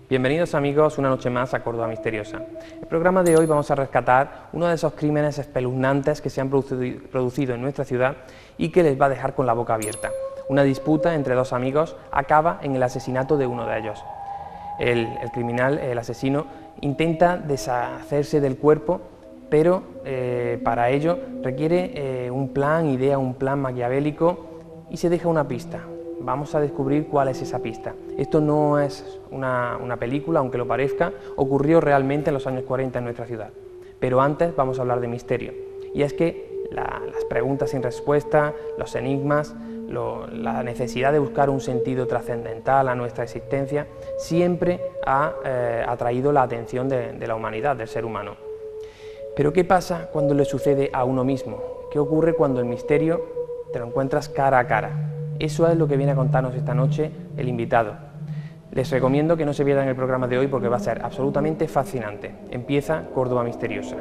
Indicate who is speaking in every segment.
Speaker 1: Bienvenidos amigos una noche más a Córdoba Misteriosa. En el programa de hoy vamos a rescatar uno de esos crímenes espeluznantes que se han producido en nuestra ciudad y que les va a dejar con la boca abierta. Una disputa entre dos amigos acaba en el asesinato de uno de ellos. El criminal, el asesino, intenta deshacerse del cuerpo, pero para ello requiere un plan maquiavélico y se deja una pista. Vamos a descubrir cuál es esa pista. Esto no es una película, aunque lo parezca, ocurrió realmente en los años 40 en nuestra ciudad. Pero antes vamos a hablar de misterio. Y es que las preguntas sin respuesta, los enigmas, la necesidad de buscar un sentido trascendental a nuestra existencia, siempre ha atraído la atención de la humanidad, del ser humano. Pero ¿qué pasa cuando le sucede a uno mismo? ¿Qué ocurre cuando el misterio te lo encuentras cara a cara? Eso es lo que viene a contarnos esta noche el invitado. Les recomiendo que no se pierdan el programa de hoy porque va a ser absolutamente fascinante. Empieza Córdoba Misteriosa.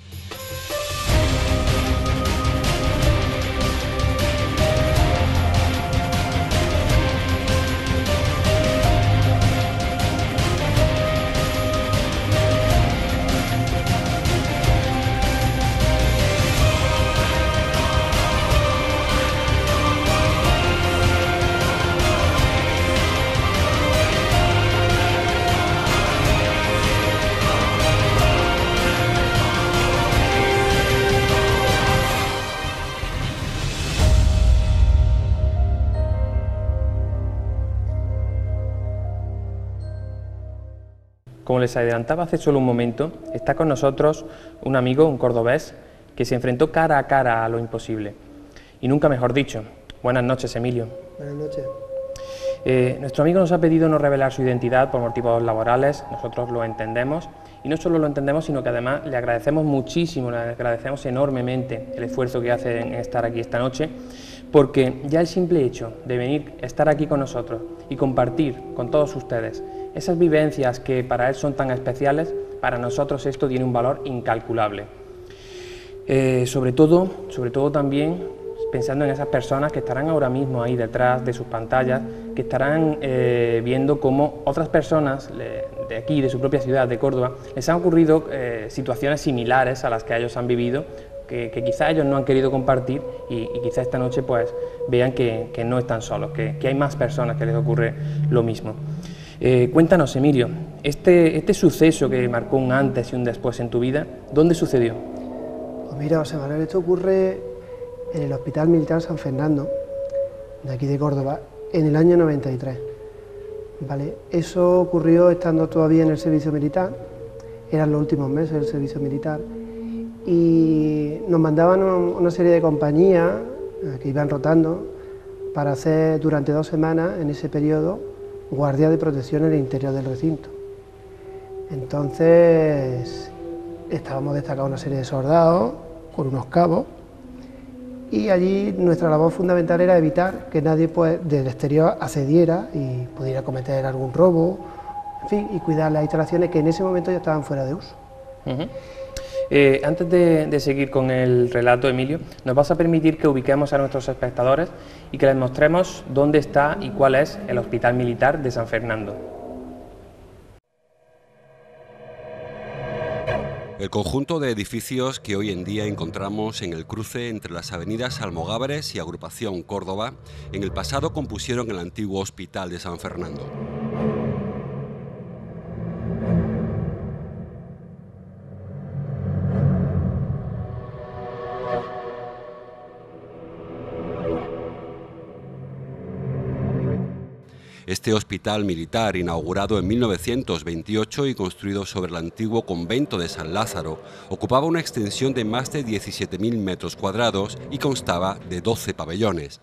Speaker 1: Como les adelantaba hace solo un momento, está con nosotros un amigo, un cordobés, que se enfrentó cara a cara a lo imposible. Y nunca mejor dicho. Buenas noches, Emilio.
Speaker 2: Buenas noches.
Speaker 1: Nuestro amigo nos ha pedido no revelar su identidad por motivos laborales, nosotros lo entendemos, y no solo lo entendemos, sino que además le agradecemos muchísimo, le agradecemos enormemente el esfuerzo que hace en estar aquí esta noche, porque ya el simple hecho de venir, estar aquí con nosotros y compartir con todos ustedes esas vivencias que para él son tan especiales, para nosotros esto tiene un valor incalculable. Sobre todo también pensando en esas personas que estarán ahora mismo ahí detrás de sus pantallas, que estarán viendo cómo otras personas de aquí, de su propia ciudad, de Córdoba, les han ocurrido situaciones similares a las que ellos han vivido, que quizá ellos no han querido compartir y quizá esta noche pues vean que no están solos, que hay más personas que les ocurre lo mismo. Cuéntanos, Emilio, este suceso que marcó un antes y un después en tu vida, ¿dónde sucedió?
Speaker 2: Pues mira, José Manuel, esto ocurre en el Hospital Militar San Fernando, de aquí de Córdoba, en el año 93. ¿Vale? Eso ocurrió estando todavía en el servicio militar, eran los últimos meses del servicio militar, y nos mandaban una serie de compañías que iban rotando para hacer durante 2 semanas, en ese periodo, guardia de protección en el interior del recinto. Entonces estábamos destacados una serie de soldados con unos cabos y allí nuestra labor fundamental era evitar que nadie pues, del exterior accediera y pudiera cometer algún robo, en fin, y cuidar las instalaciones que en ese momento ya estaban fuera de uso.
Speaker 1: Antes de seguir con el relato, Emilio, nos vas a permitir que ubiquemos a nuestros espectadores y que les mostremos dónde está y cuál es el Hospital Militar de San Fernando.
Speaker 3: El conjunto de edificios que hoy en día encontramos en el cruce entre las avenidas Almogávares y Agrupación Córdoba, en el pasado compusieron el antiguo Hospital de San Fernando. Este hospital militar, inaugurado en 1928 y construido sobre el antiguo convento de San Lázaro, ocupaba una extensión de más de 17.000 metros cuadrados y constaba de 12 pabellones.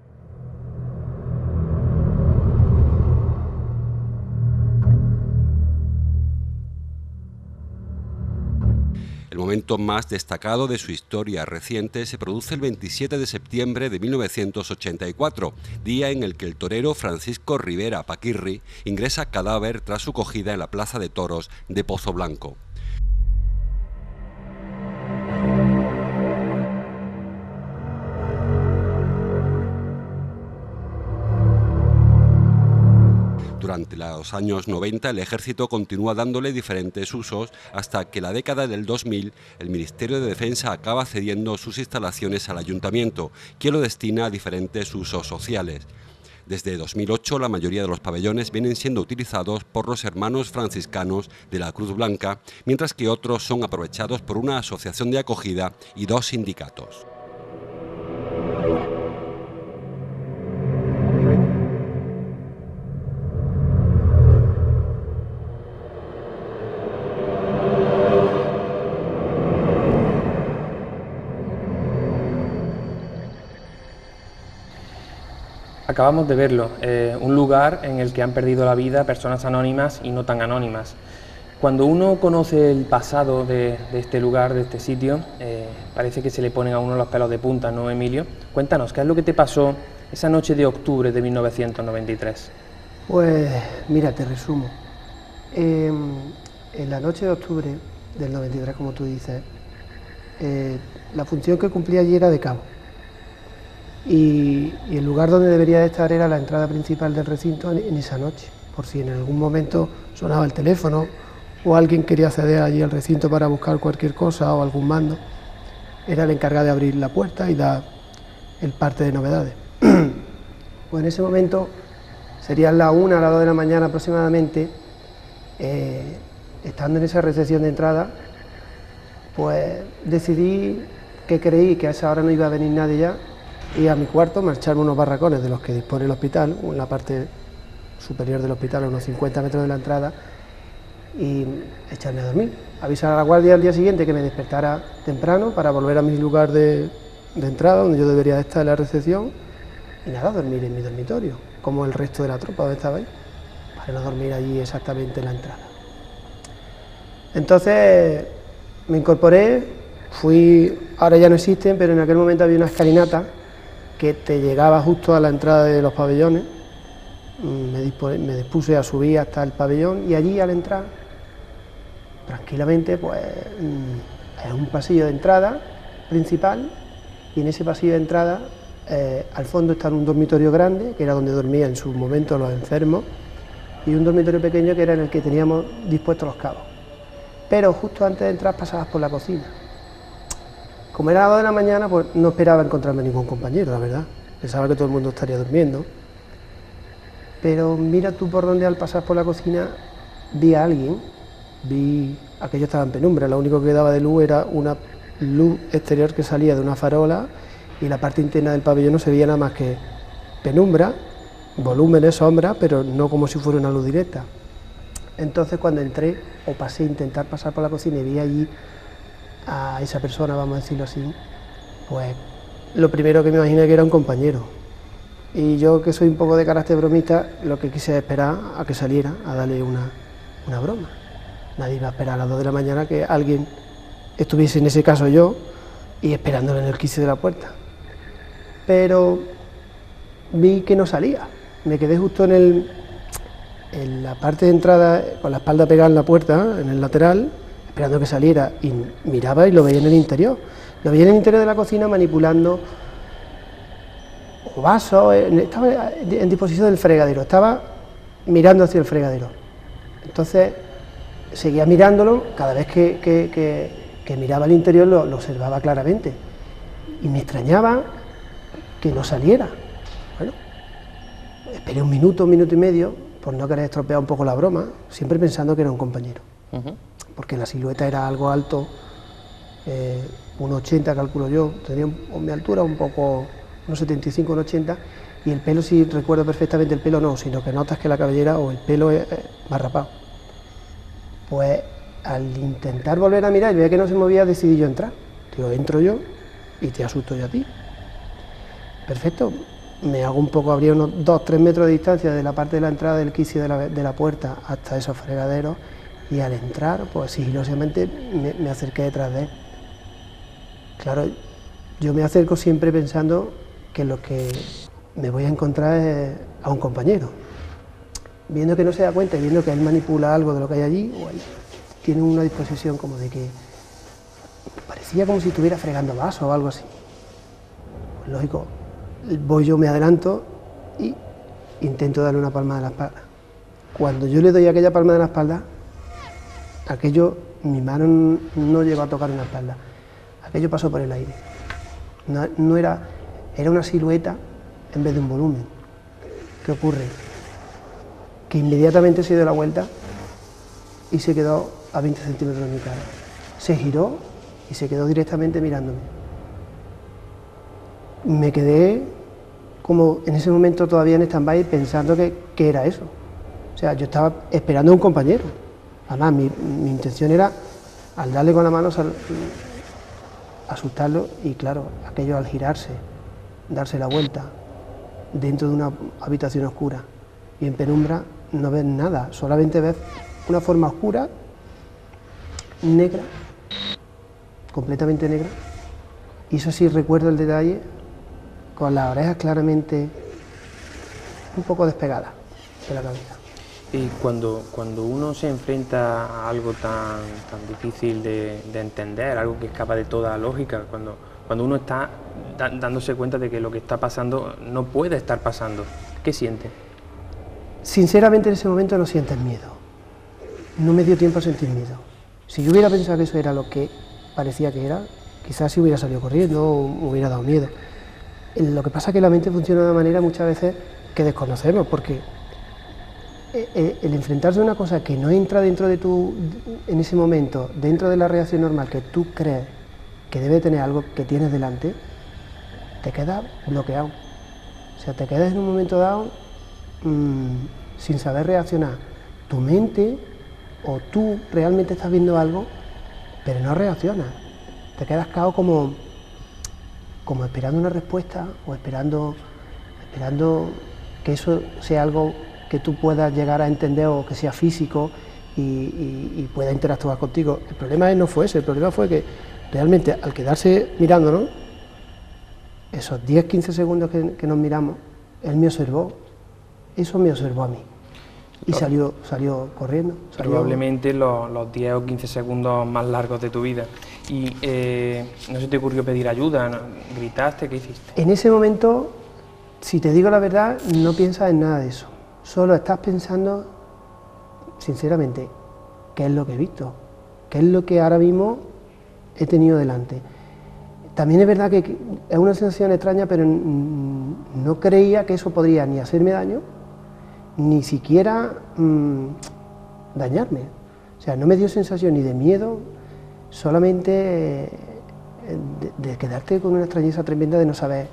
Speaker 3: El momento más destacado de su historia reciente se produce el 27 de septiembre de 1984, día en el que el torero Francisco Rivera Paquirri ingresa cadáver tras su cogida en la Plaza de Toros de Pozo Blanco. Durante los años 90 el ejército continúa dándole diferentes usos hasta que la década del 2000 el Ministerio de Defensa acaba cediendo sus instalaciones al ayuntamiento, que lo destina a diferentes usos sociales. Desde 2008 la mayoría de los pabellones vienen siendo utilizados por los hermanos franciscanos de la Cruz Blanca, mientras que otros son aprovechados por una asociación de acogida y 2 sindicatos.
Speaker 1: Acabamos de verlo, un lugar en el que han perdido la vida personas anónimas y no tan anónimas. Cuando uno conoce el pasado de este lugar, de este sitio, parece que se le ponen a uno los pelos de punta, ¿no, Emilio? Cuéntanos, ¿qué es lo que te pasó esa noche de octubre de 1993?
Speaker 2: Pues mira, te resumo. En la noche de octubre del 93, como tú dices, la función que cumplía allí era de cabo. Y el lugar donde debería de estar era la entrada principal del recinto en esa noche, por si en algún momento sonaba el teléfono o alguien quería acceder allí al recinto para buscar cualquier cosa o algún mando. Era el encargado de abrir la puerta y dar el parte de novedades. Pues en ese momento, serían las 1 a las 2 de la mañana aproximadamente, estando en esa recepción de entrada, pues decidí que creí que a esa hora no iba a venir nadie ya, y a mi cuarto marcharme unos barracones de los que dispone el hospital, en la parte superior del hospital, a unos 50 metros de la entrada, y echarme a dormir. Avisar a la guardia al día siguiente que me despertara temprano para volver a mi lugar de entrada, donde yo debería estar en la recepción, y nada, dormir en mi dormitorio, como el resto de la tropa donde estaba ahí, para no dormir allí exactamente en la entrada. Entonces me incorporé, ahora ya no existen, pero en aquel momento había una escalinata que te llegaba justo a la entrada de los pabellones. Me dispuse a subir hasta el pabellón y allí al entrar, tranquilamente, pues es un pasillo de entrada principal, y en ese pasillo de entrada al fondo está un dormitorio grande, que era donde dormían en su momento los enfermos, y un dormitorio pequeño que era en el que teníamos dispuestos los cabos. Pero justo antes de entrar pasabas por la cocina. Como era las 2 de la mañana, pues no esperaba encontrarme ningún compañero, la verdad. Pensaba que todo el mundo estaría durmiendo. Pero mira tú por donde al pasar por la cocina vi a alguien, aquello estaba en penumbra, lo único que daba de luz era una luz exterior que salía de una farola, y la parte interna del pabellón no se veía nada más que penumbra, volúmenes, sombras, pero no como si fuera una luz directa. Entonces cuando entré, o pasé a intentar pasar por la cocina y vi allí a esa persona, vamos a decirlo así, pues lo primero que me imaginé que era un compañero. Y yo, que soy un poco de carácter bromista, lo que quise esperar a que saliera a darle una broma. Nadie iba a esperar a las 2 de la mañana que alguien estuviese, en ese caso yo, y esperándole en el quicio de la puerta. Pero vi que no salía. Me quedé justo en la parte de entrada, con la espalda pegada en la puerta, en el lateral, esperando que saliera, y miraba y lo veía en el interior. Lo veía en el interior de la cocina manipulando vasos, estaba en disposición del fregadero, estaba mirando hacia el fregadero. Entonces seguía mirándolo, cada vez que miraba al interior lo observaba claramente, y me extrañaba que no saliera. Bueno, esperé un minuto y medio, por no querer estropear un poco la broma, siempre pensando que era un compañero. Porque la silueta era algo alto, 1,80 calculo yo, tenía mi altura un poco, unos 75, 1,80, y el pelo, si recuerdo perfectamente, el pelo no, sino que notas que la cabellera o el pelo es más rapado. Pues al intentar volver a mirar y ver que no se movía, decidí yo entrar. Digo, entro yo y te asusto yo a ti. Perfecto, me hago un poco, habría unos 2-3 metros de distancia de la parte de la entrada del quicio de la puerta hasta esos fregaderos, y al entrar, pues sigilosamente me acerqué detrás de él. Claro, yo me acerco siempre pensando que lo que me voy a encontrar es a un compañero. Viendo que no se da cuenta y viendo que él manipula algo de lo que hay allí, o él tiene una disposición como de que parecía como si estuviera fregando vasos o algo así. Pues lógico, voy yo, me adelanto y intento darle una palmada en la espalda. Cuando yo le doy aquella palma de la espalda, aquello, mi mano no llegó a tocar en la espalda, aquello pasó por el aire. No era una silueta en vez de un volumen. ¿Qué ocurre? Que inmediatamente se dio la vuelta y se quedó a 20 centímetros de mi cara. Se giró y se quedó directamente mirándome. Me quedé como en ese momento todavía en stand-by pensando que era eso. O sea, yo estaba esperando a un compañero. Además, mi intención era, al darle con la mano, asustarlo, y claro, aquello al girarse, darse la vuelta, dentro de una habitación oscura y en penumbra, no ves nada, solamente ves una forma oscura, negra, completamente negra, y eso sí recuerdo el detalle, con las orejas claramente un poco despegadas de la cabeza.
Speaker 1: Y cuando uno se enfrenta a algo tan difícil de entender, algo que escapa de toda lógica, cuando uno está dándose cuenta de que lo que está pasando no puede estar pasando, ¿qué siente?
Speaker 2: Sinceramente en ese momento no sientes miedo, no me dio tiempo a sentir miedo. Si yo hubiera pensado que eso era lo que parecía que era, quizás si hubiera salido corriendo o me hubiera dado miedo. Lo que pasa es que la mente funciona de una manera muchas veces que desconocemos, porque el enfrentarse a una cosa que no entra dentro de en ese momento, dentro de la reacción normal que tú crees que debe tener algo que tienes delante, te quedas bloqueado. O sea, te quedas en un momento dado sin saber reaccionar. Tu mente o tú realmente estás viendo algo, pero no reaccionas. Te quedas cao como esperando una respuesta o esperando que eso sea algo que tú puedas llegar a entender o que sea físico y pueda interactuar contigo. El problema no fue ese, el problema fue que realmente al quedarse mirándonos, esos 10-15 segundos que nos miramos, él me observó, eso me observó a mí y salió corriendo.
Speaker 1: Probablemente los 10 o 15 segundos más largos de tu vida. Y ¿no se te ocurrió pedir ayuda? ¿No? ¿Gritaste? ¿Qué hiciste?
Speaker 2: En ese momento, si te digo la verdad, no piensas en nada de eso. Solo estás pensando, sinceramente, qué es lo que he visto, qué es lo que ahora mismo he tenido delante. También es verdad que es una sensación extraña, pero no creía que eso podría ni hacerme daño, ni siquiera dañarme. O sea, no me dio sensación ni de miedo, solamente de quedarte con una extrañeza tremenda de no saber.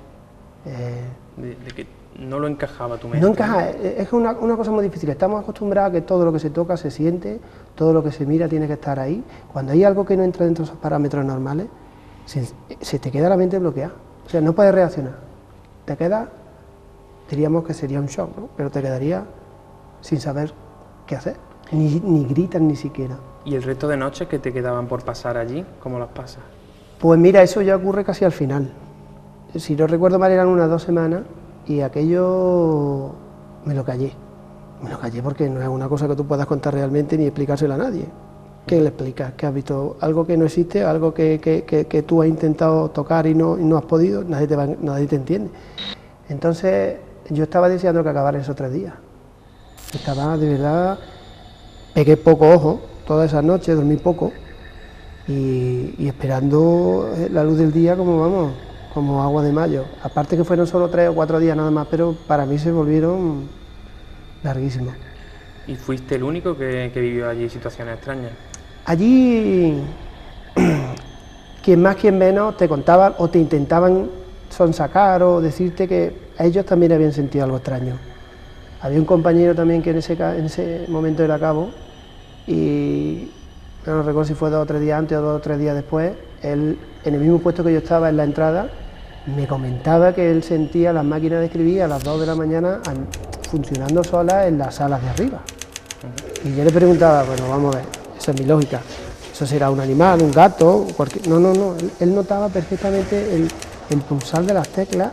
Speaker 1: De que no lo encajaba tu mente.
Speaker 2: No encaja, es una cosa muy difícil. Estamos acostumbrados a que todo lo que se toca se siente, todo lo que se mira tiene que estar ahí. Cuando hay algo que no entra dentro de esos parámetros normales, se te queda la mente bloqueada. O sea, no puedes reaccionar. Te queda, diríamos que sería un shock, ¿no? Pero te quedaría sin saber qué hacer. Ni gritas ni siquiera.
Speaker 1: ¿Y el resto de noches que te quedaban por pasar allí, cómo las pasas?
Speaker 2: Pues mira, eso ya ocurre casi al final. Si no recuerdo mal, eran unas 2 semanas y aquello me lo callé. Me lo callé porque no es una cosa que tú puedas contar realmente ni explicárselo a nadie. ¿Qué le explicas? ¿Que has visto algo que no existe, algo que tú has intentado tocar y no has podido? Nadie te entiende. Entonces yo estaba deseando que acabaran esos 3 días. Estaba de verdad, pegué poco ojo todas esas noches, dormí poco y esperando la luz del día como agua de mayo. Aparte que fueron solo 3 o 4 días nada más, pero para mí se volvieron larguísimos.
Speaker 1: ¿Y fuiste el único que vivió allí situaciones extrañas?
Speaker 2: Allí, quien más, quien menos, te contaban o te intentaban sonsacar o decirte que ellos también habían sentido algo extraño. Había un compañero también que en ese momento era cabo y no recuerdo si fue 2 o 3 días antes o 2 o 3 días después, él, en el mismo puesto que yo estaba en la entrada, me comentaba que él sentía las máquinas de escribir a las 2 de la mañana funcionando solas en las salas de arriba. Y yo le preguntaba, bueno, vamos a ver, esa es mi lógica, eso será un animal, un gato, no, él notaba perfectamente el pulsar de las teclas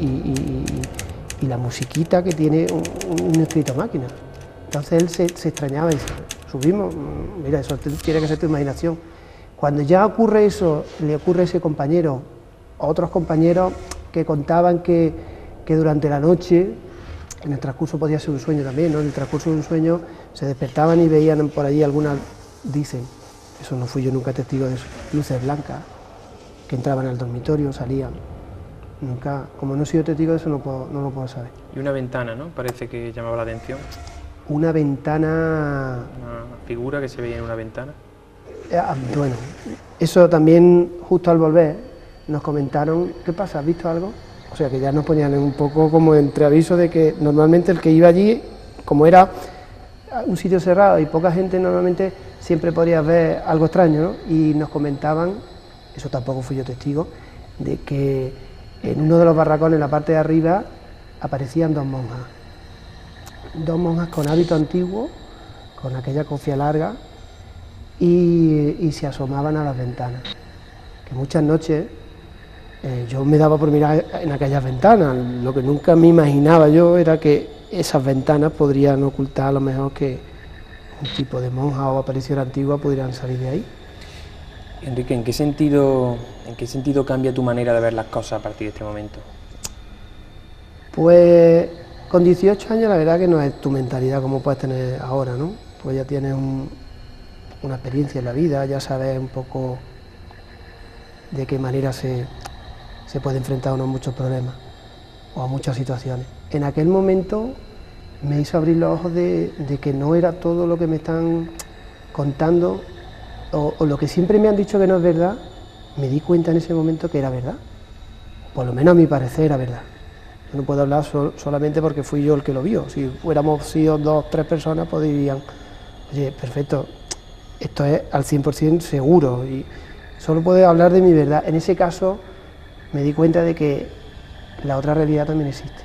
Speaker 2: y la musiquita que tiene un escrito a máquina. Entonces él se extrañaba y dice, subimos, mira, eso tiene que ser tu imaginación. Cuando ya ocurre eso, le ocurre a ese compañero, a otros compañeros que contaban que durante la noche en el transcurso podía ser un sueño también, ¿no? En el transcurso de un sueño se despertaban y veían por allí algunas, dicen, eso no fui yo nunca testigo de eso, luces blancas que entraban al dormitorio, salían. Nunca, como no he sido testigo de eso, no lo puedo saber.
Speaker 1: Y una ventana, ¿no? Parece que llamaba la atención.
Speaker 2: Una ventana...
Speaker 1: Una figura que se veía en una ventana.
Speaker 2: Bueno, eso también justo al volver nos comentaron, ¿qué pasa? ¿Has visto algo? O sea que ya nos ponían un poco como entreaviso de que normalmente el que iba allí, como era un sitio cerrado y poca gente, normalmente siempre podrías ver algo extraño, ¿no? Y nos comentaban, eso tampoco fui yo testigo, de que en uno de los barracones, en la parte de arriba, aparecían dos monjas con hábito antiguo, con aquella cofia larga, y se asomaban a las ventanas, que muchas noches yo me daba por mirar en aquellas ventanas, lo que nunca me imaginaba yo era que esas ventanas podrían ocultar a lo mejor que un tipo de monja o aparición antigua pudieran salir de ahí.
Speaker 1: Enrique, ¿en qué sentido cambia tu manera de ver las cosas a partir de este momento?
Speaker 2: Pues con 18 años la verdad que no es tu mentalidad como puedes tener ahora, ¿no? Pues ya tienes una experiencia en la vida, ya sabes un poco de qué manera se puede enfrentar uno a muchos problemas o a muchas situaciones. En aquel momento me hizo abrir los ojos de que no era todo lo que me están contando o lo que siempre me han dicho que no es verdad. Me di cuenta en ese momento que era verdad, por lo menos a mi parecer era verdad. Yo no puedo hablar solamente porque fui yo el que lo vio. Si hubiéramos sido 2 o 3 personas, pues dirían, oye, perfecto, esto es al 100% seguro y solo puedo hablar de mi verdad. En ese caso me di cuenta de que la otra realidad también existe.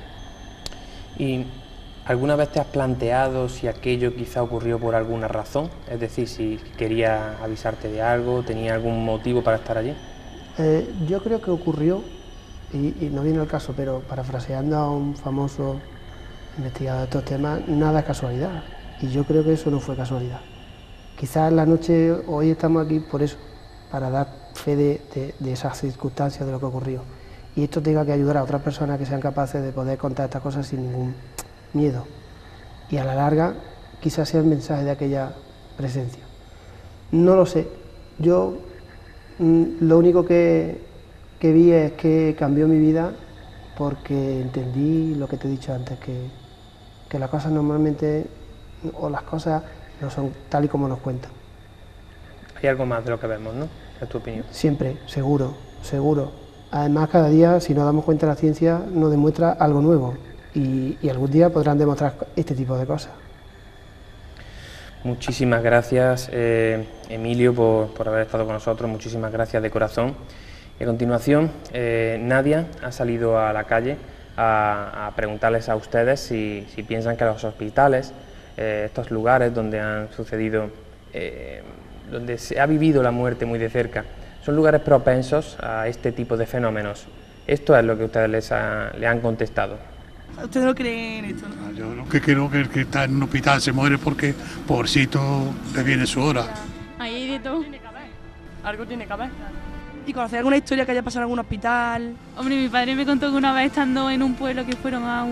Speaker 1: ¿Y alguna vez te has planteado si aquello quizá ocurrió por alguna razón? Es decir, si quería avisarte de algo, tenía algún motivo para estar allí.
Speaker 2: Yo creo que ocurrió, y no viene al caso, pero parafraseando a un famoso investigador de estos temas, nada es casualidad. Y yo creo que eso no fue casualidad. Quizás la noche, hoy estamos aquí por eso, para dar fe de esas circunstancias, de lo que ocurrió. Y esto tenga que ayudar a otras personas que sean capaces de poder contar estas cosas sin ningún miedo. Y a la larga, quizás sea el mensaje de aquella presencia. No lo sé. Yo lo único que vi es que cambió mi vida porque entendí lo que te he dicho antes, que las cosas normalmente, o las cosas no son tal y como nos cuentan.
Speaker 1: Hay algo más de lo que vemos, ¿no? Es tu opinión.
Speaker 2: Siempre, seguro, seguro. Además, cada día, si nos damos cuenta, la ciencia nos demuestra algo nuevo y algún día podrán demostrar este tipo de cosas.
Speaker 1: Muchísimas gracias, Emilio, por haber estado con nosotros. Muchísimas gracias de corazón. Y a continuación, Nadia ha salido a la calle a preguntarles a ustedes si piensan que los hospitales, estos lugares donde han sucedido, donde se ha vivido la muerte muy de cerca, son lugares propensos a este tipo de fenómenos. Esto es lo que ustedes le han contestado.
Speaker 4: ¿Usted no cree en esto, no?
Speaker 5: Yo lo que creo que el que está en un hospital se muere porque, pobrecito, le viene su hora.
Speaker 6: Ahí hay de todo.
Speaker 4: Algo tiene que haber. ¿Y conocer alguna historia que haya pasado en algún hospital?
Speaker 6: Hombre, mi padre me contó que una vez estando en un pueblo que fueron a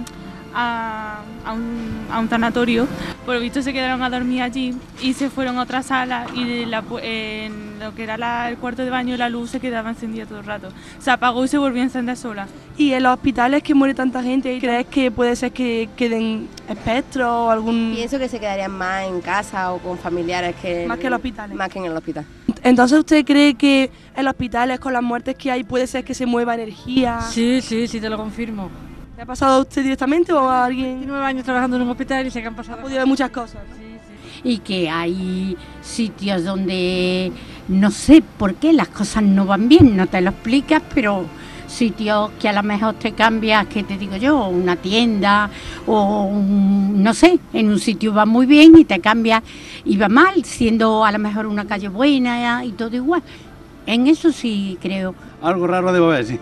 Speaker 6: un tanatorio, por lo visto se quedaron a dormir allí y se fueron a otra sala y en lo que era el cuarto de baño la luz se quedaba encendida todo el rato. Se apagó y se volvió a encender sola.
Speaker 4: ¿Y en los hospitales que muere tanta gente, crees que puede ser que queden espectros o algún...?
Speaker 7: Pienso que se quedarían más en casa o con familiares que...
Speaker 4: Más que en los hospitales.
Speaker 7: Más que en el hospital.
Speaker 4: Entonces, ¿usted cree que en los hospitales, con las muertes que hay, puede ser que se mueva energía?
Speaker 8: Sí, te lo confirmo.
Speaker 4: ¿Le ha pasado a usted directamente o a alguien?
Speaker 8: 19 años trabajando en un hospital y sé que han pasado...
Speaker 4: Ha podido ver muchas cosas.
Speaker 8: Sí, sí.
Speaker 9: Y que hay sitios donde no sé por qué las cosas no van bien, no te lo explicas, pero sitios que a lo mejor te cambias, que te digo yo, una tienda o no sé, en un sitio va muy bien y te cambias y va mal, siendo a lo mejor una calle buena y todo igual. En eso sí creo.
Speaker 10: Algo raro debo ver, sí.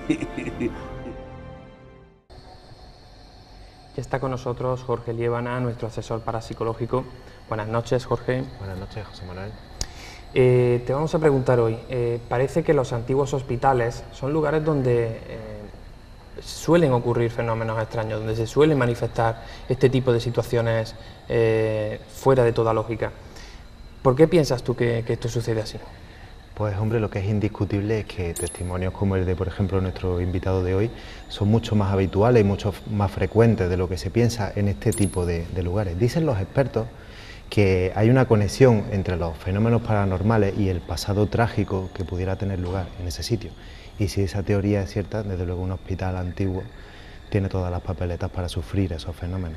Speaker 1: Ya está con nosotros Jorge Liébana, nuestro asesor parapsicológico. Buenas noches, Jorge.
Speaker 11: Buenas noches, José Manuel.
Speaker 1: Te vamos a preguntar hoy, parece que los antiguos hospitales son lugares donde suelen ocurrir fenómenos extraños, donde se suelen manifestar este tipo de situaciones fuera de toda lógica. ¿Por qué piensas tú que esto sucede así?
Speaker 10: Pues hombre, lo que es indiscutible es que testimonios como el de, por ejemplo, nuestro invitado de hoy son mucho más habituales y mucho más frecuentes de lo que se piensa en este tipo de lugares. Dicen los expertos que hay una conexión entre los fenómenos paranormales y el pasado trágico que pudiera tener lugar en ese sitio. Y si esa teoría es cierta, desde luego un hospital antiguo tiene todas las papeletas para sufrir esos fenómenos.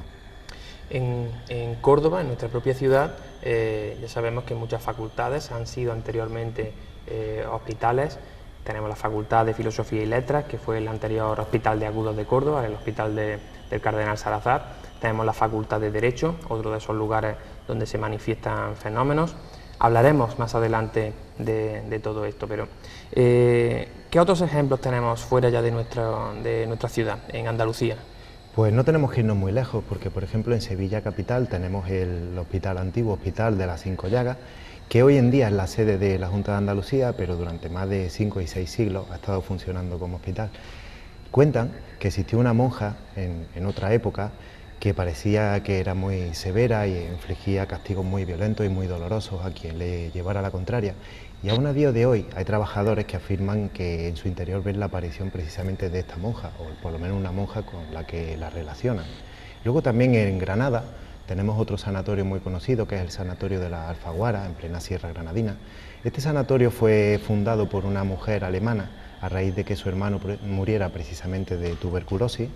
Speaker 1: En Córdoba, en nuestra propia ciudad, ya sabemos que muchas facultades han sido anteriormente hospitales. Tenemos la Facultad de Filosofía y Letras, que fue el anterior Hospital de Agudos de Córdoba, el Hospital del Cardenal Salazar. Tenemos la Facultad de Derecho, otro de esos lugares donde se manifiestan fenómenos. Hablaremos más adelante de todo esto, pero ¿qué otros ejemplos tenemos fuera ya de nuestra ciudad, en Andalucía?
Speaker 10: Pues no tenemos que irnos muy lejos, porque por ejemplo en Sevilla capital tenemos el antiguo Hospital de las Cinco Llagas, que hoy en día es la sede de la Junta de Andalucía, pero durante más de 5 y 6 siglos ha estado funcionando como hospital. Cuentan que existió una monja en otra época que parecía que era muy severa y infligía castigos muy violentos y muy dolorosos a quien le llevara la contraria. Y aún a día de hoy hay trabajadores que afirman que en su interior ven la aparición precisamente de esta monja, o por lo menos una monja con la que la relacionan. Luego también en Granada tenemos otro sanatorio muy conocido, que es el Sanatorio de la Alfaguara, en plena Sierra Granadina. Este sanatorio fue fundado por una mujer alemana a raíz de que su hermano muriera precisamente de tuberculosis.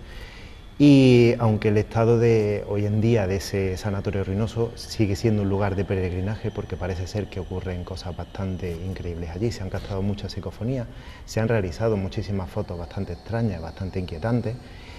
Speaker 10: Y aunque el estado de hoy en día de ese sanatorio ruinoso sigue siendo un lugar de peregrinaje, porque parece ser que ocurren cosas bastante increíbles allí, se han captado muchas psicofonías, se han realizado muchísimas fotos bastante extrañas, bastante inquietantes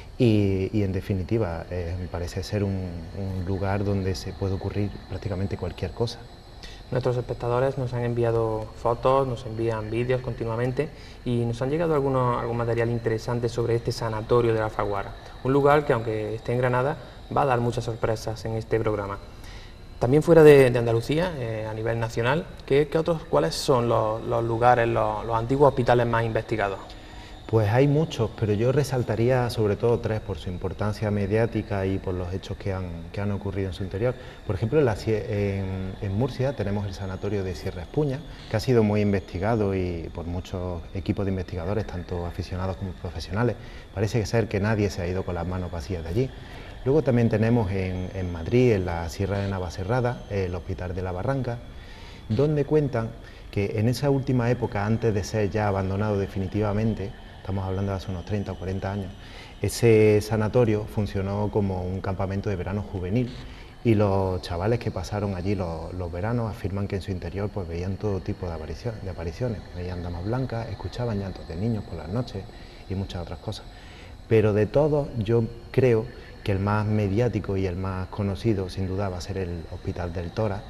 Speaker 10: y en definitiva parece ser un lugar donde se puede ocurrir prácticamente cualquier cosa.
Speaker 1: Nuestros espectadores nos han enviado fotos, nos envían vídeos continuamente y nos han llegado algún material interesante sobre este sanatorio de la Alfaguara, un lugar que, aunque esté en Granada, va a dar muchas sorpresas en este programa. También fuera de Andalucía, a nivel nacional, ¿cuáles son los lugares, los antiguos hospitales más investigados?
Speaker 10: Pues hay muchos, pero yo resaltaría sobre todo 3 por su importancia mediática y por los hechos que han ocurrido en su interior. Por ejemplo, en Murcia tenemos el sanatorio de Sierra Espuña, que ha sido muy investigado y por muchos equipos de investigadores, tanto aficionados como profesionales. Parece ser que nadie se ha ido con las manos vacías de allí. Luego también tenemos en Madrid, en la Sierra de Navacerrada, el Hospital de la Barranca, donde cuentan que en esa última época, antes de ser ya abandonado definitivamente, estamos hablando de hace unos 30 o 40 años, ese sanatorio funcionó como un campamento de verano juvenil y los chavales que pasaron allí los veranos afirman que en su interior pues veían todo tipo de apariciones, veían damas blancas, escuchaban llantos de niños por las noches y muchas otras cosas. Pero de todos yo creo que el más mediático y el más conocido sin duda va a ser el Hospital del Tórax,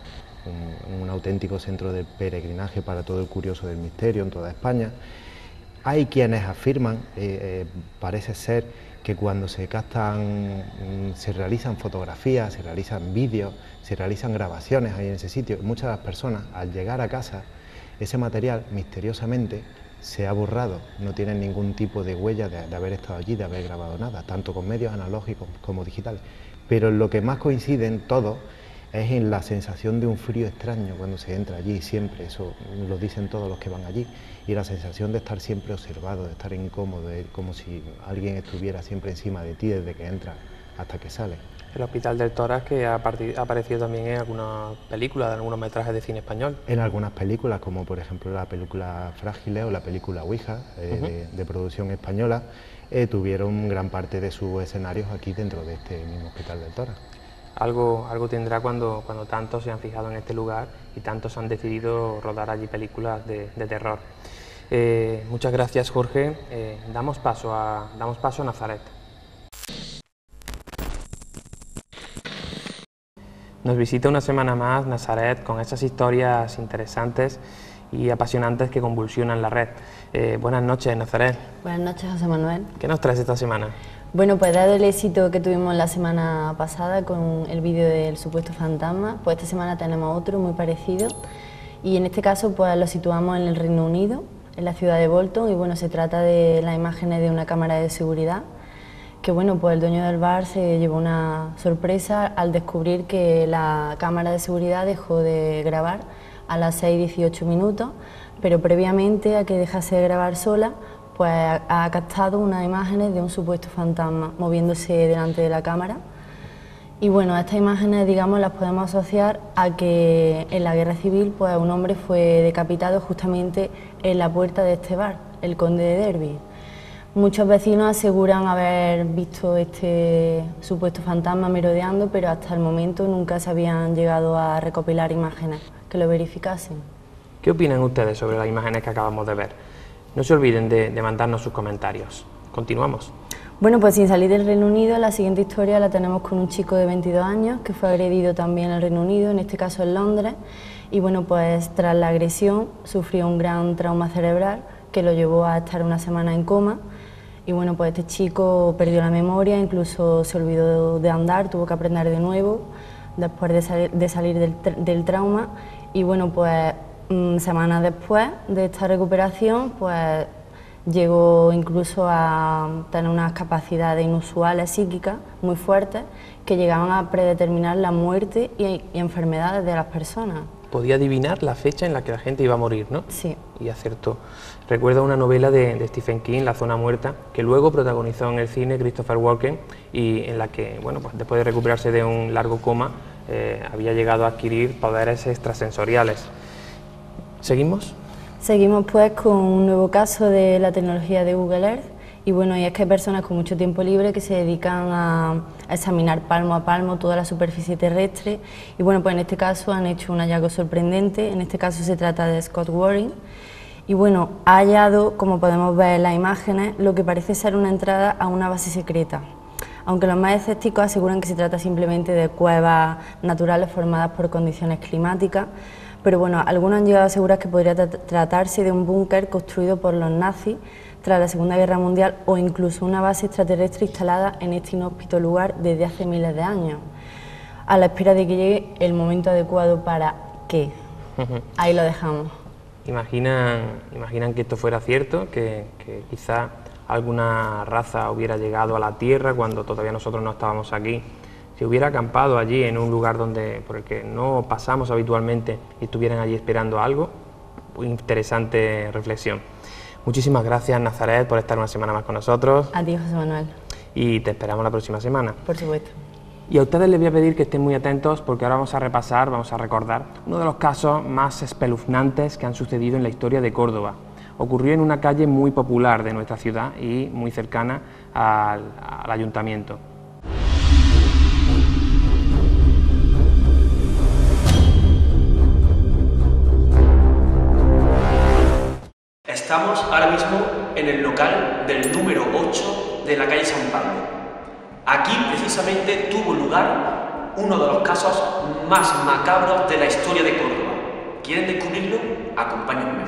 Speaker 10: un auténtico centro de peregrinaje para todo el curioso del misterio en toda España. Hay quienes afirman, parece ser, que cuando se captan, se realizan fotografías, se realizan vídeos, se realizan grabaciones ahí en ese sitio. Muchas de las personas, al llegar a casa, ese material misteriosamente se ha borrado, no tienen ningún tipo de huella de haber estado allí, de haber grabado nada, tanto con medios analógicos como digitales. Pero en lo que más coinciden todos es en la sensación de un frío extraño cuando se entra allí, siempre, eso lo dicen todos los que van allí, y la sensación de estar siempre observado, de estar incómodo, como si alguien estuviera siempre encima de ti desde que entras hasta que sales.
Speaker 1: El Hospital del Tórax, que ha aparecido también en algunas películas, en algunos metrajes de cine español.
Speaker 10: En algunas películas, como por ejemplo la película Frágiles o la película Ouija, de producción española, tuvieron gran parte de sus escenarios aquí dentro de este mismo Hospital del Tórax.
Speaker 1: Algo tendrá cuando tantos se han fijado en este lugar y tantos han decidido rodar allí películas de terror. Muchas gracias, Jorge. Damos paso a Nazaret. Nos visita una semana más Nazaret con esas historias interesantes y apasionantes que convulsionan la red. Buenas noches, Nazaret.
Speaker 11: Buenas noches, José Manuel.
Speaker 1: ¿Qué nos traes esta semana?
Speaker 11: Bueno, pues dado el éxito que tuvimos la semana pasada con el vídeo del supuesto fantasma, pues esta semana tenemos otro muy parecido y en este caso pues lo situamos en el Reino Unido, en la ciudad de Bolton, y bueno, se trata de las imágenes de una cámara de seguridad, que bueno, pues el dueño del bar se llevó una sorpresa al descubrir que la cámara de seguridad dejó de grabar a las 6:18 minutos, pero previamente a que dejase de grabar sola, pues ha captado unas imágenes de un supuesto fantasma moviéndose delante de la cámara. Y bueno, estas imágenes, digamos, las podemos asociar a que en la Guerra Civil pues un hombre fue decapitado justamente en la puerta de este bar, el Conde de Derby. Muchos vecinos aseguran haber visto este supuesto fantasma merodeando, pero hasta el momento nunca se habían llegado a recopilar imágenes que lo verificasen.
Speaker 1: ¿Qué opinan ustedes sobre las imágenes que acabamos de ver? No se olviden de mandarnos sus comentarios. Continuamos.
Speaker 11: Bueno, pues sin salir del Reino Unido, la siguiente historia la tenemos con un chico de 22 años que fue agredido también en el Reino Unido, en este caso en Londres, y bueno, pues tras la agresión sufrió un gran trauma cerebral que lo llevó a estar una semana en coma. Y bueno, pues este chico perdió la memoria, incluso se olvidó de andar, tuvo que aprender de nuevo después de salir del trauma. Y bueno, pues semanas después de esta recuperación, pues llegó incluso a tener unas capacidades inusuales psíquicas muy fuertes que llegaban a predeterminar la muerte y enfermedades de las personas.
Speaker 1: Podía adivinar la fecha en la que la gente iba a morir, ¿no?
Speaker 11: Sí.
Speaker 1: Y acertó. Recuerdo una novela de Stephen King, La zona muerta, que luego protagonizó en el cine Christopher Walken, y en la que, bueno, pues después de recuperarse de un largo coma, había llegado a adquirir poderes extrasensoriales. ¿Seguimos?
Speaker 11: Seguimos pues con un nuevo caso de la tecnología de Google Earth. Y bueno, y es que hay personas con mucho tiempo libre que se dedican a examinar palmo a palmo toda la superficie terrestre, y bueno, pues en este caso han hecho un hallazgo sorprendente. En este caso se trata de Scott Waring, y bueno, ha hallado, como podemos ver en las imágenes, lo que parece ser una entrada a una base secreta, aunque los más escépticos aseguran que se trata simplemente de cuevas naturales formadas por condiciones climáticas. Pero bueno, algunos han llegado a asegurar que podría tratarse de un búnker construido por los nazis tras la Segunda Guerra Mundial, o incluso una base extraterrestre instalada en este inhóspito lugar desde hace miles de años, a la espera de que llegue el momento adecuado para qué. Ahí lo dejamos.
Speaker 1: ¿Imaginan que esto fuera cierto? Que quizá alguna raza hubiera llegado a la Tierra cuando todavía nosotros no estábamos aquí, se hubiera acampado allí en un lugar por el que no pasamos habitualmente y estuvieran allí esperando algo? Muy interesante reflexión. Muchísimas gracias, Nazaret, por estar una semana más con nosotros.
Speaker 11: A ti, José Manuel.
Speaker 1: Y te esperamos la próxima semana.
Speaker 11: Por supuesto.
Speaker 1: Y a ustedes les voy a pedir que estén muy atentos, porque ahora vamos a recordar uno de los casos más espeluznantes que han sucedido en la historia de Córdoba. Ocurrió en una calle muy popular de nuestra ciudad y muy cercana al ayuntamiento.
Speaker 12: Estamos ahora mismo en el local del número 8 de la calle San Pablo. Aquí precisamente tuvo lugar uno de los casos más macabros de la historia de Córdoba. ¿Quieren descubrirlo? Acompáñenme.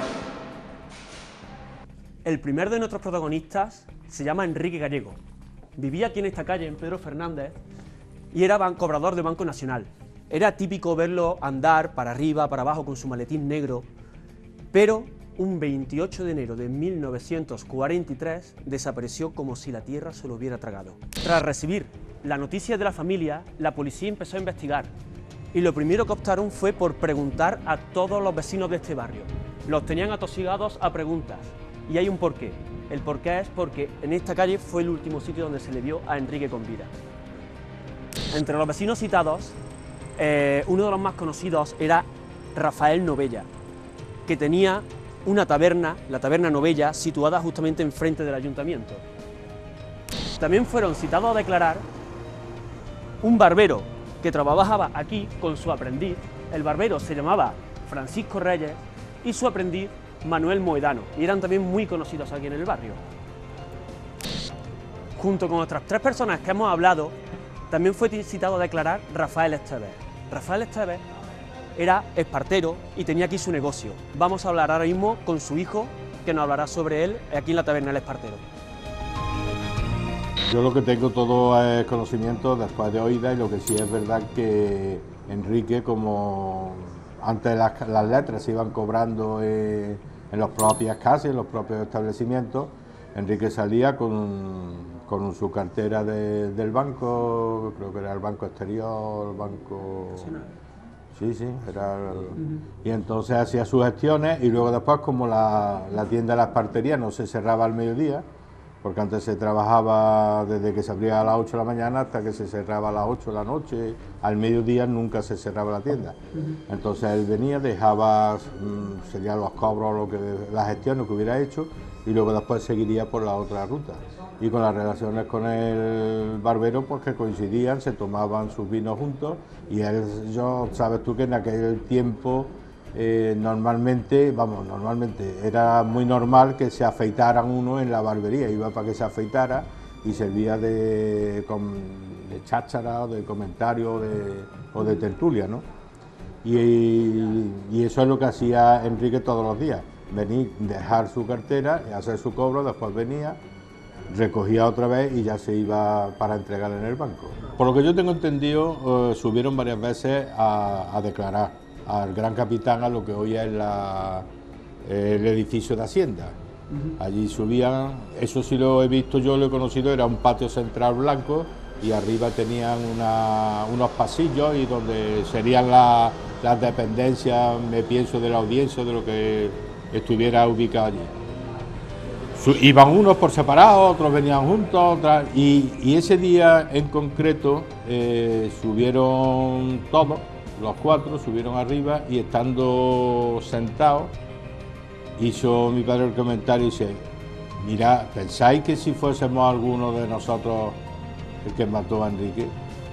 Speaker 12: El primer de nuestros protagonistas se llama Enrique Gallego. Vivía aquí en esta calle, en Pedro Fernández, y era cobrador de Banco Nacional. Era típico verlo andar para arriba, para abajo con su maletín negro, pero un 28 de enero de 1943 desapareció como si la tierra se lo hubiera tragado. Tras recibir la noticia de la familia, la policía empezó a investigar, y lo primero que optaron fue por preguntar a todos los vecinos de este barrio. Los tenían atosigados a preguntas, y hay un porqué. El porqué es porque en esta calle fue el último sitio donde se le vio a Enrique con vida. Entre los vecinos citados, uno de los más conocidos era Rafael Novella, que tenía una taberna, la taberna Novella, situada justamente enfrente del ayuntamiento. También fueron citados a declarar un barbero que trabajaba aquí con su aprendiz. El barbero se llamaba Francisco Reyes y su aprendiz Manuel Moedano, y eran también muy conocidos aquí en el barrio. Junto con otras tres personas que hemos hablado, también fue citado a declarar Rafael Esteves. Rafael Esteves era espartero y tenía aquí su negocio. Vamos a hablar ahora mismo con su hijo, que nos hablará sobre él aquí en la taberna El Espartero.
Speaker 13: Yo lo que tengo todo es conocimiento después de oídas, y lo que sí es verdad que Enrique, como antes las letras se iban cobrando en las propias casas, en los propios establecimientos. Enrique salía con su cartera del banco, creo que era el Banco Exterior, el Banco... Sí, era... Y entonces hacía sus gestiones y luego después, como la tienda de la espartería no se cerraba al mediodía, porque antes se trabajaba desde que se abría a las 8 de la mañana hasta que se cerraba a las 8 de la noche, al mediodía nunca se cerraba la tienda. Entonces él venía, dejaba, serían los cobros, las gestiones que hubiera hecho, y luego después seguiría por la otra ruta. Y con las relaciones con el barbero, pues que coincidían, se tomaban sus vinos juntos, y sabes tú que en aquel tiempo normalmente era muy normal que se afeitaran uno en la barbería, iba para que se afeitara y servía de cháchara, de comentario o de tertulia, ¿no? Y eso es lo que hacía Enrique todos los días, venir, dejar su cartera, hacer su cobro, después venía, recogía otra vez y ya se iba para entregar en el banco. Por lo que yo tengo entendido, subieron varias veces a declarar al gran capitán a lo que hoy es el edificio de Hacienda. Allí subían, eso sí lo he visto yo, lo he conocido, era un patio central blanco y arriba tenían unos pasillos y donde serían las dependencias, me pienso, de la audiencia, de lo que estuviera ubicado allí. Iban unos por separado, otros venían juntos, y ese día en concreto subieron todos, los cuatro subieron arriba y estando sentados hizo mi padre el comentario y dice: mira, ¿pensáis que si fuésemos alguno de nosotros el que mató a Enrique?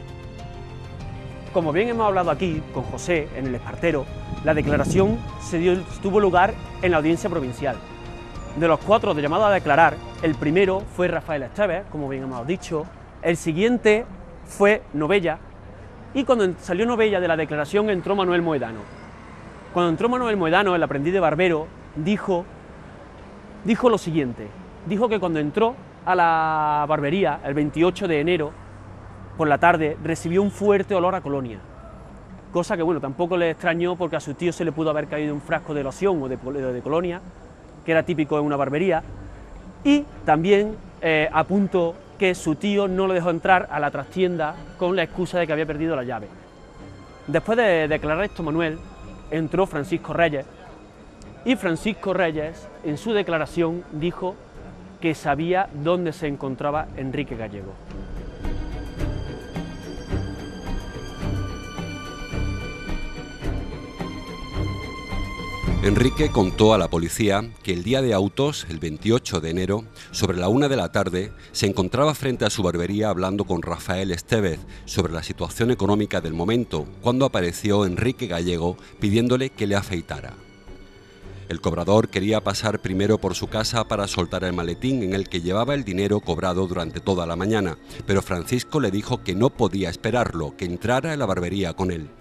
Speaker 12: Como bien hemos hablado aquí con José en el Espartero, la declaración tuvo lugar en la audiencia provincial. De los cuatro llamados a declarar, el primero fue Rafael Esteves, como bien hemos dicho, el siguiente fue Novella, y cuando salió Novella de la declaración entró Manuel Moedano. Cuando entró Manuel Moedano, el aprendiz de barbero, dijo lo siguiente, dijo que cuando entró a la barbería el 28 de enero, por la tarde, recibió un fuerte olor a colonia, cosa que bueno, tampoco le extrañó porque a su tío se le pudo haber caído un frasco de loción o de colonia, que era típico en una barbería, y también apuntó que su tío no lo dejó entrar a la trastienda con la excusa de que había perdido la llave. Después de declarar esto Manuel, entró Francisco Reyes, y Francisco Reyes en su declaración dijo que sabía dónde se encontraba Enrique Gallego.
Speaker 3: Enrique contó a la policía que el día de autos, el 28 de enero, sobre la 1 de la tarde, se encontraba frente a su barbería hablando con Rafael Esteves sobre la situación económica del momento, cuando apareció Enrique Gallego pidiéndole que le afeitara. El cobrador quería pasar primero por su casa para soltar el maletín en el que llevaba el dinero cobrado durante toda la mañana, pero Francisco le dijo que no podía esperarlo, que entrara en la barbería con él.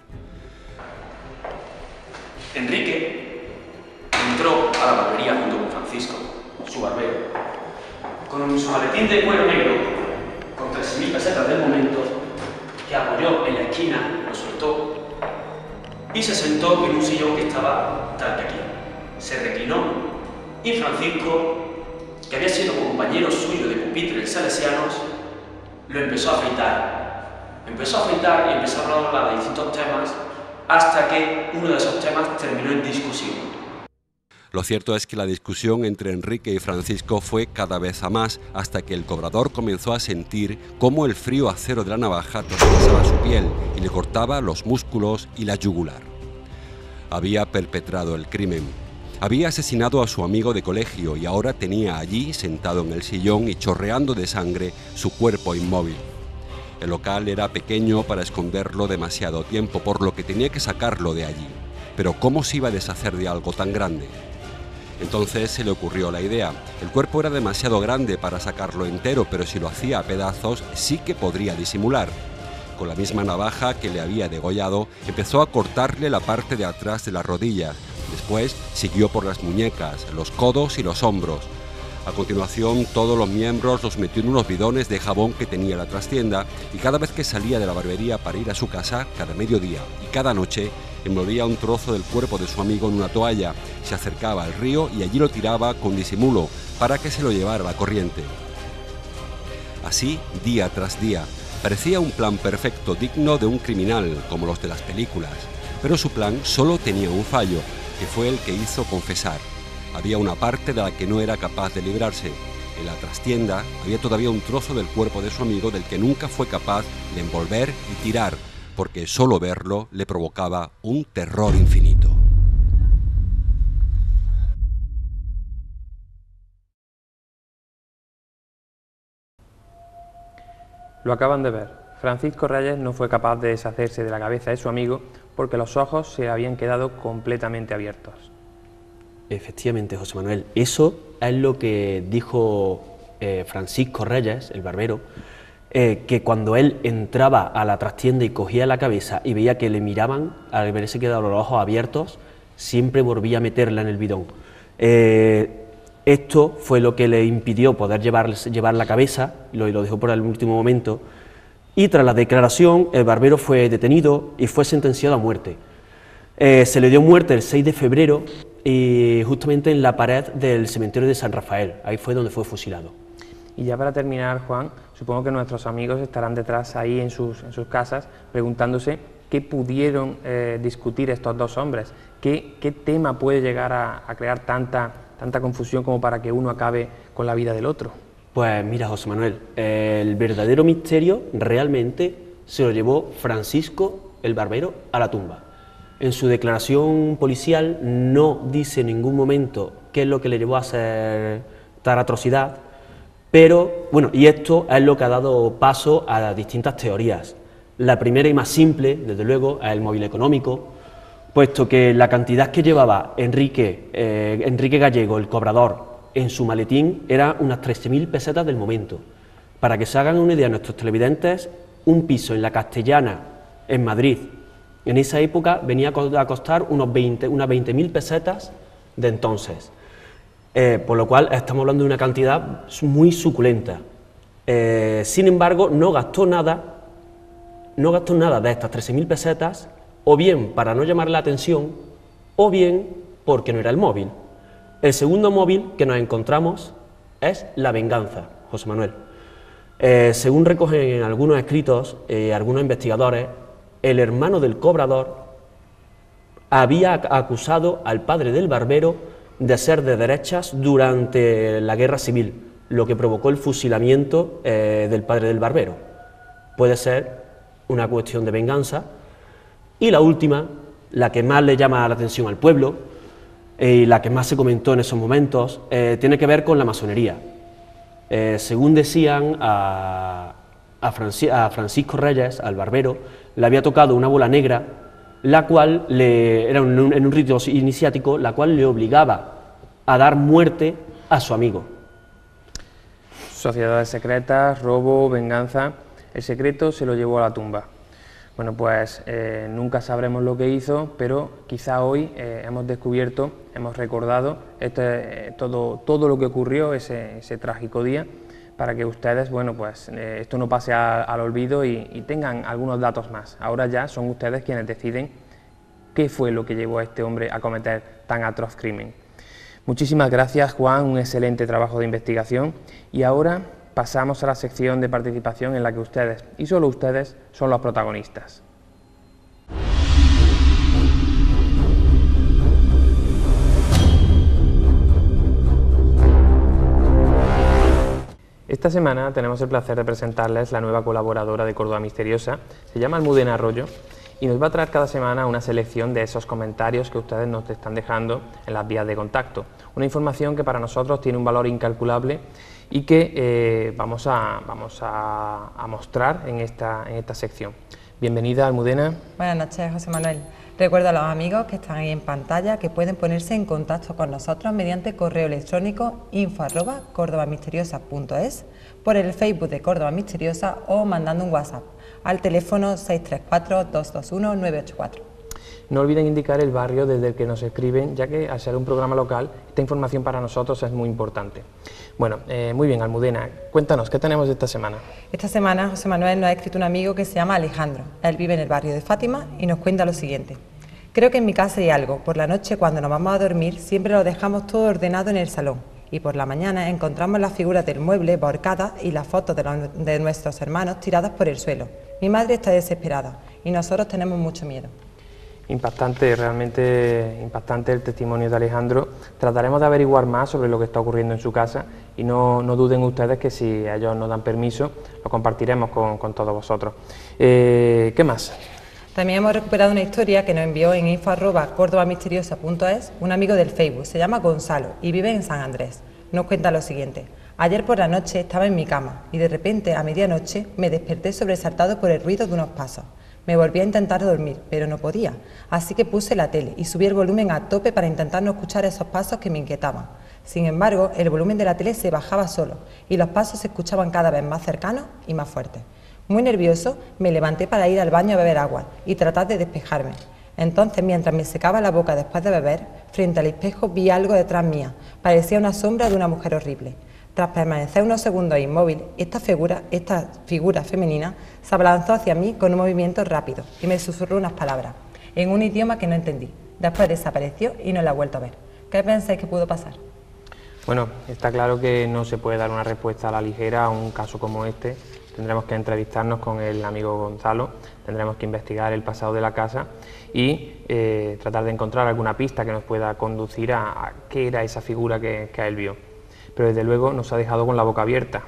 Speaker 14: Enrique entró a la barbería junto con Francisco, su barbero, con su maletín de cuero negro, con 13.000 pesetas del momento, que apoyó en la esquina, lo soltó y se sentó en un sillón que estaba tal que aquí. Se reclinó y Francisco, que había sido compañero suyo de pupitre en Salesianos, lo empezó a afeitar. Empezó a afeitar y empezó a hablar de distintos temas hasta que uno de esos temas terminó en discusión.
Speaker 3: Lo cierto es que la discusión entre Enrique y Francisco fue cada vez a más, hasta que el cobrador comenzó a sentir cómo el frío acero de la navaja traspasaba su piel y le cortaba los músculos y la yugular. Había perpetrado el crimen. Había asesinado a su amigo de colegio y ahora tenía allí, sentado en el sillón y chorreando de sangre, su cuerpo inmóvil. El local era pequeño para esconderlo demasiado tiempo, por lo que tenía que sacarlo de allí. Pero ¿cómo se iba a deshacer de algo tan grande? Entonces se le ocurrió la idea. El cuerpo era demasiado grande para sacarlo entero, pero si lo hacía a pedazos sí que podría disimular. Con la misma navaja que le había degollado, empezó a cortarle la parte de atrás de las rodillas. Después siguió por las muñecas, los codos y los hombros. A continuación, todos los miembros los metió en unos bidones de jabón que tenía la trastienda y cada vez que salía de la barbería para ir a su casa, cada mediodía y cada noche, envolvía un trozo del cuerpo de su amigo en una toalla, se acercaba al río y allí lo tiraba con disimulo para que se lo llevara la corriente. Así, día tras día, parecía un plan perfecto, digno de un criminal, como los de las películas. Pero su plan solo tenía un fallo, que fue el que hizo confesar. Había una parte de la que no era capaz de librarse. En la trastienda había todavía un trozo del cuerpo de su amigo del que nunca fue capaz de envolver y tirar, porque solo verlo le provocaba un terror infinito.
Speaker 1: Lo acaban de ver. Francisco Reyes no fue capaz de deshacerse de la cabeza de su amigo porque los ojos se habían quedado completamente abiertos.
Speaker 12: Efectivamente, José Manuel, eso es lo que dijo Francisco Reyes, el barbero, que cuando él entraba a la trastienda y cogía la cabeza y veía que le miraban, al verse quedado los ojos abiertos, siempre volvía a meterla en el bidón. Esto fue lo que le impidió poder llevar la cabeza, lo dejó por el último momento, y tras la declaración el barbero fue detenido y fue sentenciado a muerte. Se le dio muerte el 6 de febrero y justamente en la pared del cementerio de San Rafael, ahí fue donde fue fusilado.
Speaker 1: Y ya para terminar, Juan, supongo que nuestros amigos estarán detrás ahí en sus casas preguntándose qué pudieron discutir estos dos hombres, qué tema puede llegar a crear tanta confusión como para que uno acabe con la vida del otro.
Speaker 12: Pues mira, José Manuel, el verdadero misterio realmente se lo llevó Francisco, el barbero, a la tumba. En su declaración policial no dice en ningún momento qué es lo que le llevó a hacer tal atrocidad, pero bueno, y esto es lo que ha dado paso a distintas teorías. La primera y más simple, desde luego, es el móvil económico, puesto que la cantidad que llevaba Enrique Gallego, el cobrador, en su maletín era unas 13.000 pesetas del momento. Para que se hagan una idea nuestros televidentes, un piso en la Castellana, en Madrid, en esa época venía a costar unas 20.000 pesetas de entonces. Por lo cual estamos hablando de una cantidad muy suculenta. Sin embargo, no gastó nada de estas 13.000 pesetas, o bien para no llamar la atención, o bien porque no era el móvil. El segundo móvil que nos encontramos es la venganza, José Manuel. Según recogen en algunos escritos, algunos investigadores, el hermano del cobrador había acusado al padre del barbero de ser de derechas durante la guerra civil, lo que provocó el fusilamiento del padre del barbero. Puede ser una cuestión de venganza. Y la última, la que más le llama la atención al pueblo, y la que más se comentó en esos momentos, tiene que ver con la masonería. Según decían a Francisco Reyes, al barbero, le había tocado una bola negra, la cual era en un rito iniciático, la cual le obligaba a dar muerte a su amigo.
Speaker 1: Sociedades secretas, robo, venganza, el secreto se lo llevó a la tumba. Bueno, pues nunca sabremos lo que hizo, pero quizá hoy hemos descubierto, hemos recordado todo lo que ocurrió ese trágico día, para que ustedes, bueno, pues esto no pase al olvido y tengan algunos datos más. Ahora ya son ustedes quienes deciden qué fue lo que llevó a este hombre a cometer tan atroz crimen. Muchísimas gracias, Juan, un excelente trabajo de investigación, y ahora pasamos a la sección de participación en la que ustedes, y solo ustedes, son los protagonistas. Esta semana tenemos el placer de presentarles la nueva colaboradora de Córdoba Misteriosa, se llama Almudena Arroyo, y nos va a traer cada semana una selección de esos comentarios que ustedes nos están dejando en las vías de contacto. Una información que para nosotros tiene un valor incalculable y que vamos a mostrar en esta sección. Bienvenida, Almudena.
Speaker 15: Buenas noches, José Manuel. Recuerdo a los amigos que están ahí en pantalla que pueden ponerse en contacto con nosotros mediante correo electrónico info@cordobamisteriosa.es, por el Facebook de Córdoba Misteriosa o mandando un WhatsApp al teléfono 634-221-984.
Speaker 1: No olviden indicar el barrio desde el que nos escriben, ya que al ser un programa local, esta información para nosotros es muy importante. Bueno, muy bien, Almudena, cuéntanos, ¿qué tenemos esta semana?
Speaker 15: Esta semana, José Manuel, nos ha escrito un amigo que se llama Alejandro. Él vive en el barrio de Fátima y nos cuenta lo siguiente, Creo que en mi casa hay algo. Por la noche, cuando nos vamos a dormir, siempre lo dejamos todo ordenado en el salón. Y por la mañana encontramos las figuras del mueble volcadas y las fotos de nuestros hermanos tiradas por el suelo. Mi madre está desesperada y nosotros tenemos mucho miedo.
Speaker 1: Impactante, realmente impactante el testimonio de Alejandro. Trataremos de averiguar más sobre lo que está ocurriendo en su casa y no duden ustedes que si ellos nos dan permiso lo compartiremos con todos vosotros. ¿Qué más?
Speaker 15: También hemos recuperado una historia que nos envió en info@cordobamisteriosa.es un amigo del Facebook, se llama Gonzalo y vive en San Andrés. Nos cuenta lo siguiente: ayer por la noche estaba en mi cama y de repente a medianoche me desperté sobresaltado por el ruido de unos pasos. Me volví a intentar dormir, pero no podía, así que puse la tele y subí el volumen a tope para intentar no escuchar esos pasos que me inquietaban. Sin embargo, el volumen de la tele se bajaba solo y los pasos se escuchaban cada vez más cercanos y más fuertes. Muy nervioso, me levanté para ir al baño a beber agua y tratar de despejarme. Entonces, mientras me secaba la boca después de beber, frente al espejo vi algo detrás mía. Parecía una sombra de una mujer horrible. Tras permanecer unos segundos inmóvil, esta figura femenina se abalanzó hacia mí con un movimiento rápido y me susurró unas palabras, en un idioma que no entendí. Después desapareció y no la he vuelto a ver. ¿Qué pensáis que pudo pasar?
Speaker 1: Bueno, está claro que no se puede dar una respuesta a la ligera a un caso como este. Tendremos que entrevistarnos con el amigo Gonzalo, tendremos que investigar el pasado de la casa y tratar de encontrar alguna pista que nos pueda conducir a qué era esa figura que él vio. Pero desde luego nos ha dejado con la boca abierta.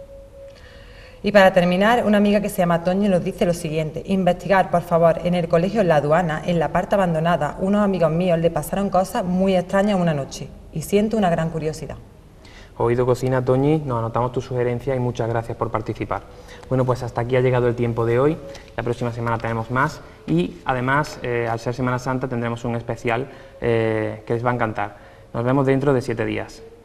Speaker 15: Y para terminar, una amiga que se llama Toño nos dice lo siguiente: investigar, por favor, en el colegio La Aduana, en la parte abandonada, unos amigos míos le pasaron cosas muy extrañas una noche y siento una gran curiosidad.
Speaker 1: Oído Cocina, Toñi, nos anotamos tu sugerencia y muchas gracias por participar. Bueno, pues hasta aquí ha llegado el tiempo de hoy. La próxima semana tenemos más y además, al ser Semana Santa, tendremos un especial que les va a encantar. Nos vemos dentro de 7 días.